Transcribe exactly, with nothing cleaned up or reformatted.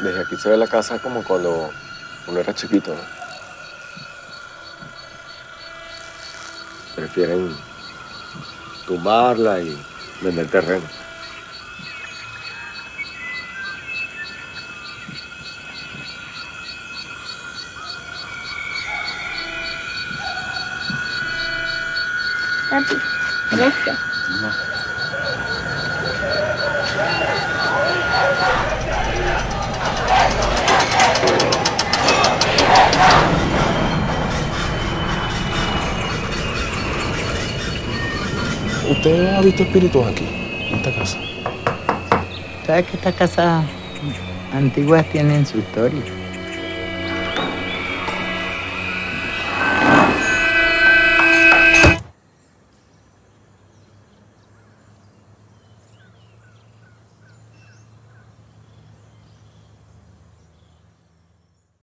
Desde aquí se ve la casa como cuando uno era chiquito, ¿no? Prefieren tumbarla y vender terreno. Papi, gracias. No. ¿Usted ha visto espíritus aquí, en esta casa? ¿Sabes que estas casas antiguas tienen su historia?